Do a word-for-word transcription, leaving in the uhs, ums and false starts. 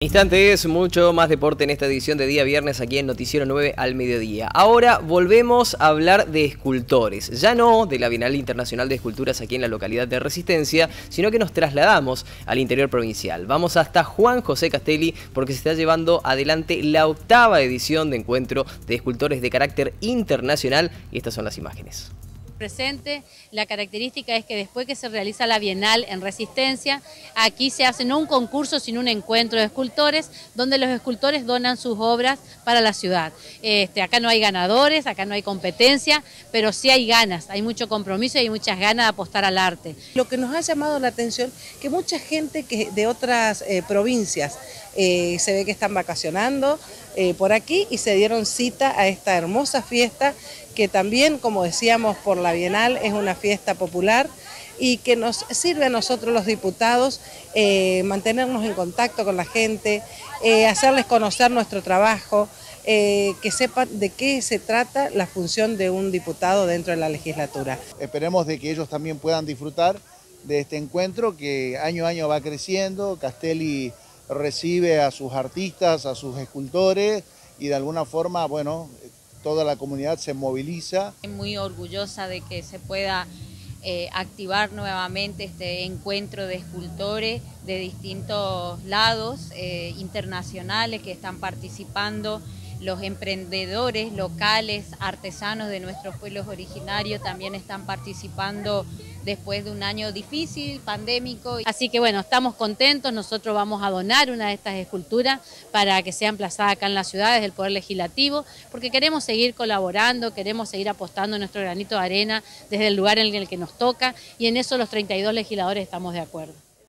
Instantes, mucho más deporte en esta edición de día viernes aquí en Noticiero nueve al mediodía. Ahora volvemos a hablar de escultores, ya no de la Bienal Internacional de Esculturas aquí en la localidad de Resistencia, sino que nos trasladamos al interior provincial. Vamos hasta Juan José Castelli porque se está llevando adelante la octava edición de encuentro de escultores de carácter internacional y estas son las imágenes. Presente. La característica es que después que se realiza la Bienal en Resistencia, aquí se hace no un concurso sino un encuentro de escultores donde los escultores donan sus obras para la ciudad. Este, acá no hay ganadores, acá no hay competencia, pero sí hay ganas, hay mucho compromiso y hay muchas ganas de apostar al arte. Lo que nos ha llamado la atención que mucha gente que de otras eh, provincias eh, se ve que están vacacionando eh, por aquí y se dieron cita a esta hermosa fiesta que también, como decíamos, por la Bienal es una fiesta popular y que nos sirve a nosotros los diputados eh, mantenernos en contacto con la gente, eh, hacerles conocer nuestro trabajo, eh, que sepan de qué se trata la función de un diputado dentro de la legislatura. Esperemos de que ellos también puedan disfrutar de este encuentro que año a año va creciendo. Castelli recibe a sus artistas, a sus escultores y de alguna forma, bueno, toda la comunidad se moviliza. Estoy muy orgullosa de que se pueda eh, activar nuevamente este encuentro de escultores de distintos lados eh, internacionales que están participando, los emprendedores locales, artesanos de nuestros pueblos originarios también están participando después de un año difícil, pandémico. Así que bueno, estamos contentos, nosotros vamos a donar una de estas esculturas para que sea emplazada acá en la ciudad desde el Poder Legislativo, porque queremos seguir colaborando, queremos seguir apostando nuestro granito de arena desde el lugar en el que nos toca y en eso los treinta y dos legisladores estamos de acuerdo.